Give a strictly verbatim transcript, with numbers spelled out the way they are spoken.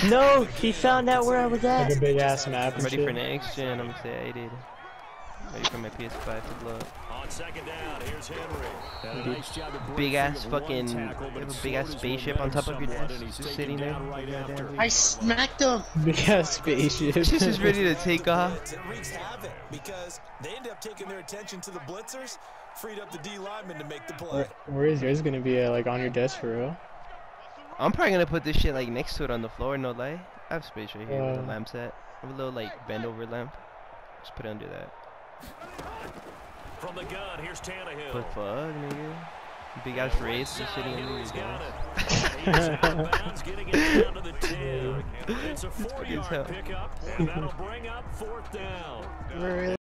No, he found out where I was at. Like a big ass map. I'm and ready shit. for next gen. I'm gonna say I did. Ready for my P S five to blow up. On second down, here's Henry. Nice job to break Big free ass of one fucking, tackle, but you have it a big ass slowed his spaceship on top of your momentum desk, somewhat, and he's just taken sitting there. down right after. I smacked him. Big ass spaceship. This is ready to take off. It wreaks havoc because they end up taking their attention to the blitzers, freed up the D lineman to make the play. Where, where is yours gonna be? Uh, like on your desk for real? I'm probably gonna put this shit like next to it on the floor, no lie. I have space right here with a Uh. lamp set. I have a little like bend over lamp. Just put it under that. From the gun, here's Tannehill. But fuck, nigga. Big ass wraith just sitting under Henry's your got desk. it. He's out of bounds, getting it down to the ten. It's a funny as four-yard hell. pickup, and that'll bring up fourth down. Really?